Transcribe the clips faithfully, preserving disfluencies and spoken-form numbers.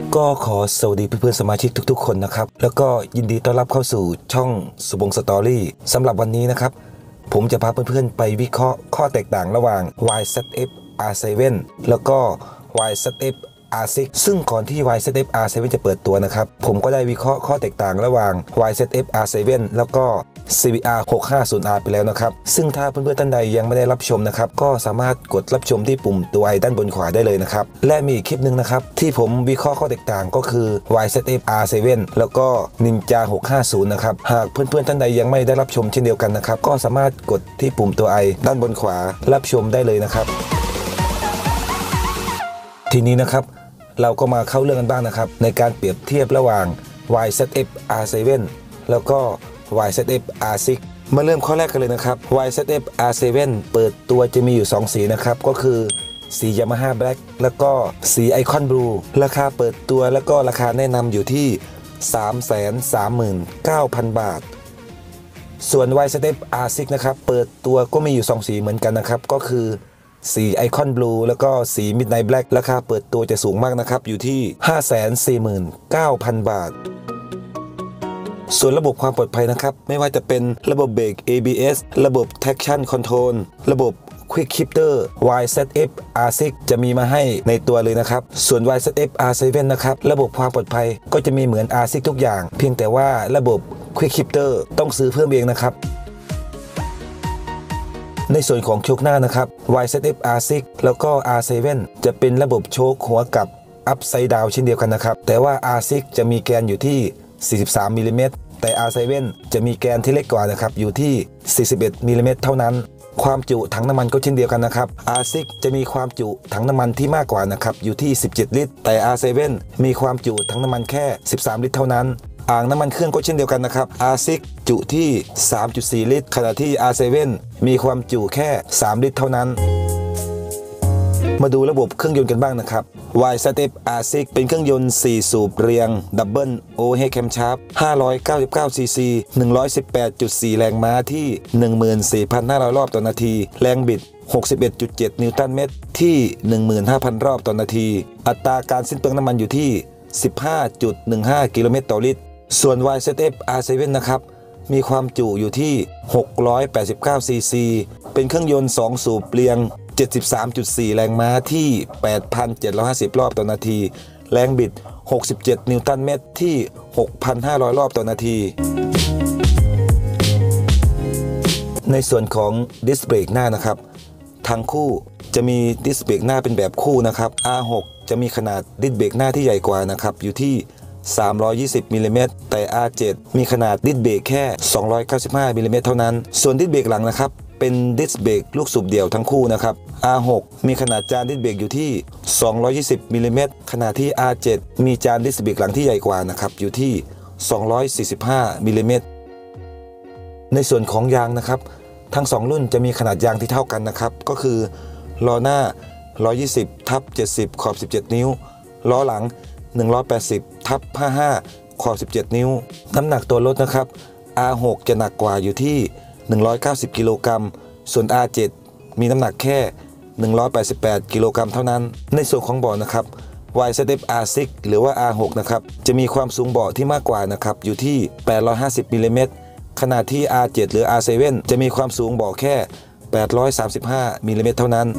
ก็ขอสวัสดีเพื่อนๆสมาชิกทุกๆคนนะครับแล้วก็ยินดีต้อนรับเข้าสู่ช่องสุบงสตอรี่สำหรับวันนี้นะครับผมจะพาเพื่อนๆไปวิเคราะห์ข้อแตกต่างระหว่าง วาย แซด เอฟ อาร์ เซเว่น แล้วก็ วาย แซด เอฟ อาร์ ซิกซ์ ซึ่งก่อนที่ วาย แซด เอฟ อาร์ เซเว่น จะเปิดตัวนะครับผมก็ได้วิเคราะห์ข้อแตกต่างระหว่าง วาย แซด เอฟ อาร์ เซเว่น แล้วก็ ซี วี อาร์ หกห้าศูนย์ อาร์ ไปแล้วนะครับซึ่งถ้าเพื่อนๆท่านใดยังไม่ได้รับชมนะครับก็สามารถกดรับชมที่ปุ่มตัวไอด้านบนขวาได้เลยนะครับและมีอีกคลิปหนึ่งนะครับที่ผมวิเคราะห์ข้อแตกต่างก็คือ วาย แซด เอฟ อาร์ เซเว่น แล้วก็ Ninja หกห้าศูนย์ นะครับหากเพื่อนๆท่านใดยังไม่ได้รับชมเช่นเดียวกันนะครับก็สามารถกดที่ปุ่มตัวไอด้านบนขวารับชมได้เลยนะครับทีนี้นะครับเราก็มาเข้าเรื่องกันบ้างนะครับในการเปรียบเทียบระหว่าง วาย แซด เอฟ อาร์ เซเว่น แล้วก็ วาย แซด เอฟ อาร์ ซิกซ์ มาเริ่มข้อแรกกันเลยนะครับ วาย แซด เอฟ อาร์ เซเว่น เปิดตัวจะมีอยู่สองสีนะครับก็คือสี Yamaha Black แล้วก็สี Icon Blue ราคาเปิดตัวแล้วก็ราคาแนะนำอยู่ที่ สามแสนสามหมื่นเก้าพัน บาทส่วน วาย แซด เอฟ อาร์ ซิกซ์ นะครับเปิดตัวก็มีอยู่สองสีเหมือนกันนะครับก็คือสี Icon Blue แล้วก็สี Midnight Black ราคาเปิดตัวจะสูงมากนะครับอยู่ที่ ห้าแสนสี่หมื่นเก้าพัน บาทส่วนระบบความปลอดภัยนะครับไม่ว่าจะเป็นระบบเบรก เอ บี เอส ระบบ Traction Control ระบบ Quick Shifter วาย แซด เอฟ อาร์ ซิกซ์ จะมีมาให้ในตัวเลยนะครับส่วน วาย แซด เอฟ อาร์ เซเว่น นะครับระบบความปลอดภัยก็จะมีเหมือน อาร์ ซิกซ์ ทุกอย่างเพียงแต่ว่าระบบ Quick Shifter ต้องซื้อเพิ่มเองนะครับในส่วนของโชคหน้านะครับ วาย แซด เอฟ อาร์ ซิกซ์ แล้วก็ อาร์ เซเว่น จะเป็นระบบโชคหัวกับ Upside Down เช่นเดียวกันนะครับแต่ว่า อาร์ ซิกซ์ จะมีแกนอยู่ที่สี่สิบสามมิลลิเมตรแต่ อาร์ เซเว่น จะมีแกนที่เล็กกว่านะครับอยู่ที่สี่สิบเอ็ดมิลลิเมตรเท่านั้นความจุถังน้ำมันก็เช่นเดียวกันนะครับ อาร์ ซิกซ์ จะมีความจุถังน้ำมันที่มากกว่านะครับอยู่ที่สิบเจ็ดลิตรแต่ อาร์ เซเว่น มีความจุถังน้ำมันแค่สิบสามลิตรเท่านั้นอ่างน้ำมันเครื่องก็เช่นเดียวกันนะครับ อาร์ ซิกซ์ จุที่ สามจุดสี่ ลิตรขณะที่ อาร์ เซเว่น มีความจุแค่สามลิตรเท่านั้นมาดูระบบเครื่องยนต์กันบ้างนะครับ วาย แซด เอฟ อาร์ ซิกซ์ เป็นเครื่องยนต์สี่สูบเรียงดับเบิลโอเวอร์เฮดแคมชาร์ปห้าร้อยเก้าสิบเก้าซีซี หนึ่งร้อยสิบแปดจุดสี่ แรงม้าที่ หนึ่งหมื่นสี่พันห้าร้อย รอบต่อนาทีแรงบิด หกสิบเอ็ดจุดเจ็ด นิวตันเมตรที่ หนึ่งหมื่นห้าพัน รอบต่อนาทีอัตราการสิ้นเปลืองน้ำมันอยู่ที่ สิบห้าจุดหนึ่งห้า กิโลเมตรต่อลิตรส่วน วาย แซด เอฟ อาร์ เซเว่น นะครับมีความจุอยู่ที่หกร้อยแปดสิบเก้าซีซีเป็นเครื่องยนต์สองสูบเรียง เจ็ดสิบสามจุดสี่ แรงม้าที่ แปดพันเจ็ดร้อยห้าสิบ รอบต่อนาทีแรงบิด หกสิบเจ็ด นิวตันเมตรที่ หกพันห้าร้อย รอบต่อนาทีในส่วนของดิสเบรกหน้านะครับทั้งคู่จะมีดิสเบรกหน้าเป็นแบบคู่นะครับ อาร์ หก จะมีขนาดดิสเบรกหน้าที่ใหญ่กว่านะครับอยู่ที่สามร้อยยี่สิบมิลลิเมตรแต่ อาร์ เจ็ด มีขนาดดิสเบรกแค่สองร้อยเก้าสิบห้ามิลลิเมตรเท่านั้นส่วนดิสเบรกหลังนะครับเป็นดิสเบรกลูกสูบเดี่ยวทั้งคู่นะครับ อาร์ หก มีขนาดจานดิสเบรกอยู่ที่สองร้อยยี่สิบมิลลิเมตรขณะที่ อาร์ เจ็ด มีจานดิสเบรกหลังที่ใหญ่กว่านะครับอยู่ที่สองร้อยสี่สิบห้ามิลลิเมตรในส่วนของยางนะครับทั้งสองรุ่นจะมีขนาดยางที่เท่ากันนะครับก็คือล้อหน้าหนึ่งร้อยยี่สิบทับเจ็ดสิบขอบสิบเจ็ดนิ้วล้อหลังหนึ่งร้อยแปดสิบทับห้าสิบห้าขอบสิบเจ็ดนิ้วน้ำหนักตัวรถนะครับ อาร์ หก จะหนักกว่าอยู่ที่หนึ่งร้อยเก้าสิบกิโลกรัมส่วน อาร์ เจ็ด มีน้ำหนักแค่หนึ่งร้อยแปดสิบแปดกิโลกรัมเท่านั้นในส่วนของเบาะนะครับ วาย แซด เอฟ อาร์ ซิกซ์ หรือว่า อาร์ หก นะครับจะมีความสูงเบาะที่มากกว่านะครับอยู่ที่แปดร้อยห้าสิบมิลลิเมตรขณะที่ อาร์ เจ็ด หรือ อาร์ เซเว่น จะมีความสูงเบาะแค่แปดร้อยสามสิบห้ามิลลิเมตรเท่านั้น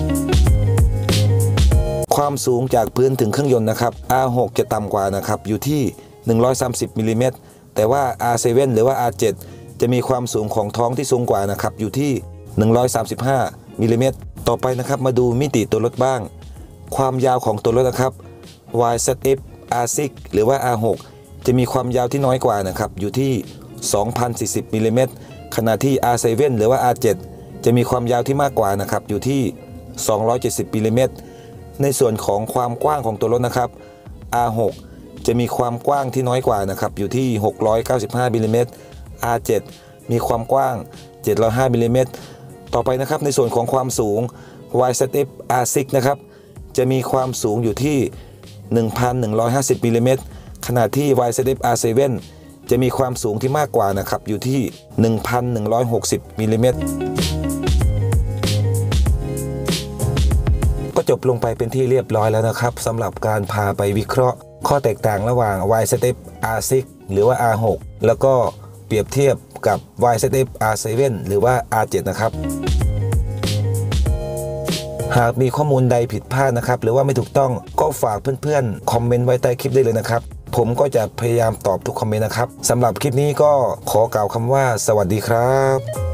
ความสูงจากพื้นถึงเครื่องยนต์นะครับ อาร์ หก จะต่ำกว่านะครับอยู่ที่หนึ่งร้อยสามสิบมิลลิเมตรแต่ว่า อาร์ เซเว่น หรือว่า อาร์ เจ็ด จะมีความสูงของท้องที่สูงกว่านะครับอยู่ที่หนึ่งร้อยสามสิบห้ามิลลิเมตรต่อไปนะครับมาดูมิติตัวรถบ้างความยาวของตัวรถนะครับ วาย แซด เอฟ อาร์ ซิกซ์ หรือว่า อาร์ หก จะมีความยาวที่น้อยกว่านะครับอยู่ที่ สองพันสี่สิบมิลลิเมตรขณะที่ อาร์ เซเว่น หรือว่า อาร์ เจ็ด จะมีความยาวที่มากกว่านะครับอยู่ที่สองร้อยเจ็ดสิบมิลลิเมตรในส่วนของความกว้างของตัวรถนะครับ อาร์ หก จะมีความกว้างที่น้อยกว่านะครับอยู่ที่หกร้อยเก้าสิบห้ามิลลิเมตร อาร์ เจ็ด มีความกว้างเจ็ดร้อยห้ามิลลิเมตรต่อไปนะครับในส่วนของความสูง วาย แซด เอฟ อาร์ ซิกซ์ นะครับจะมีความสูงอยู่ที่ หนึ่งพันหนึ่งร้อยห้าสิบ มิลลิเมตรขณะที่ วาย แซด เอฟ อาร์ เซเว่น จะมีความสูงที่มากกว่านะครับอยู่ที่ หนึ่งพันหนึ่งร้อยหกสิบ มิลลิเมตรก็จบลงไปเป็นที่เรียบร้อยแล้วนะครับสำหรับการพาไปวิเคราะห์ข้อแตกต่างระหว่าง วาย เซด เอฟ อาร์ ซิกซ์ หรือว่า อาร์ ซิกซ์ แล้วก็เปรียบเทียบกับ วาย เซด เอฟ อาร์ เซเว่น หรือว่า อาร์ เซเว่น นะครับหากมีข้อมูลใดผิดพลาดนะครับหรือว่าไม่ถูกต้องก็ฝากเพื่อนๆคอมเมนต์ไว้ใต้คลิปได้เลยนะครับผมก็จะพยายามตอบทุกคอมเมนต์นะครับสำหรับคลิปนี้ก็ขอกล่าวคำว่าสวัสดีครับ